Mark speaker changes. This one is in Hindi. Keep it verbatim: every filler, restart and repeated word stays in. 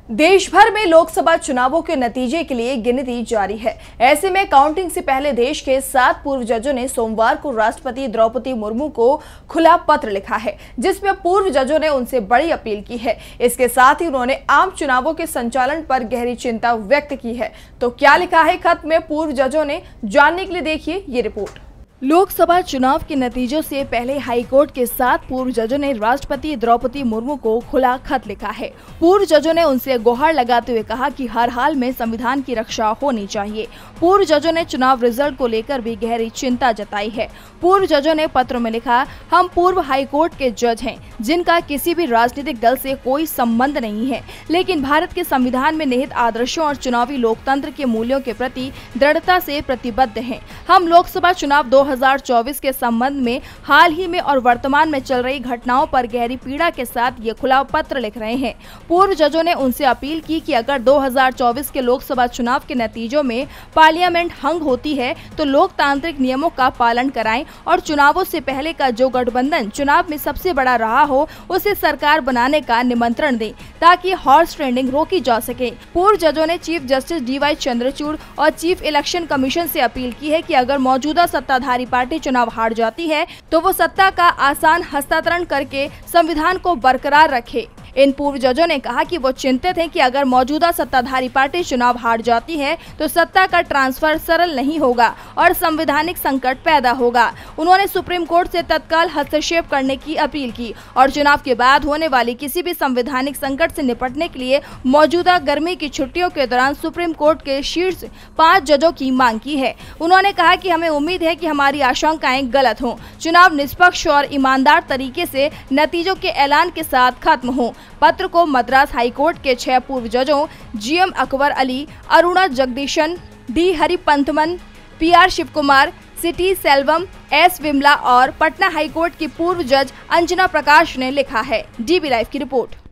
Speaker 1: देश भर में लोकसभा चुनावों के नतीजे के लिए गिनती जारी है। ऐसे में काउंटिंग से पहले देश के सात पूर्व जजों ने सोमवार को राष्ट्रपति द्रौपदी मुर्मू को खुला पत्र लिखा है, जिसमें पूर्व जजों ने उनसे बड़ी अपील की है। इसके साथ ही उन्होंने आम चुनावों के संचालन पर गहरी चिंता व्यक्त की है। तो क्या लिखा है खत में पूर्व जजों ने, जानने के लिए देखिए ये रिपोर्ट। लोकसभा चुनाव के नतीजों से पहले हाईकोर्ट के सात पूर्व जजों ने राष्ट्रपति द्रौपदी मुर्मू को खुला खत लिखा है। पूर्व जजों ने उनसे गुहार लगाते हुए कहा कि हर हाल में संविधान की रक्षा होनी चाहिए। पूर्व जजों ने चुनाव रिजल्ट को लेकर भी गहरी चिंता जताई है। पूर्व जजों ने पत्र में लिखा, हम पूर्व हाईकोर्ट के जज हैं, जिनका किसी भी राजनीतिक दल से कोई संबंध नहीं है, लेकिन भारत के संविधान में निहित आदर्शों और चुनावी लोकतंत्र के मूल्यों के प्रति दृढ़ता से प्रतिबद्ध हैं। हम लोकसभा चुनाव दो दो हज़ार चौबीस के संबंध में हाल ही में और वर्तमान में चल रही घटनाओं पर गहरी पीड़ा के साथ ये खुला पत्र लिख रहे हैं। पूर्व जजों ने उनसे अपील की कि अगर दो हज़ार चौबीस के लोकसभा चुनाव के नतीजों में पार्लियामेंट हंग होती है तो लोकतांत्रिक नियमों का पालन कराएं और चुनावों से पहले का जो गठबंधन चुनाव में सबसे बड़ा रहा हो उसे सरकार बनाने का निमंत्रण दें, ताकि हॉर्स ट्रेडिंग रोकी जा सके। पूर्व जजों ने chief justice D Y Chandrachud और चीफ इलेक्शन कमीशन से अपील की है कि अगर मौजूदा सत्ताधारी पार्टी चुनाव हार जाती है तो वो सत्ता का आसान हस्तांतरण करके संविधान को बरकरार रखे। इन पूर्व जजों ने कहा कि वो चिंतित हैं कि अगर मौजूदा सत्ताधारी पार्टी चुनाव हार जाती है तो सत्ता का ट्रांसफर सरल नहीं होगा और संवैधानिक संकट पैदा होगा। उन्होंने सुप्रीम कोर्ट से तत्काल हस्तक्षेप करने की अपील की और चुनाव के बाद होने वाली किसी भी संवैधानिक संकट से निपटने के लिए मौजूदा गर्मी की छुट्टियों के दौरान सुप्रीम कोर्ट के शीर्ष पाँच जजों की मांग की है। उन्होंने कहा कि हमें उम्मीद है कि हमारी आशंकाएं गलत हों, चुनाव निष्पक्ष और ईमानदार तरीके से नतीजों के ऐलान के साथ खत्म हो। पत्र को मद्रास हाईकोर्ट के छह पूर्व जजों G M Akbar Ali, Aruna Jagadeesan, D Haripanthaman, P R Sivakumar, C T Selvam, S Vimala और पटना हाईकोर्ट की पूर्व जज अंजना प्रकाश ने लिखा है। डीबी लाइव की रिपोर्ट।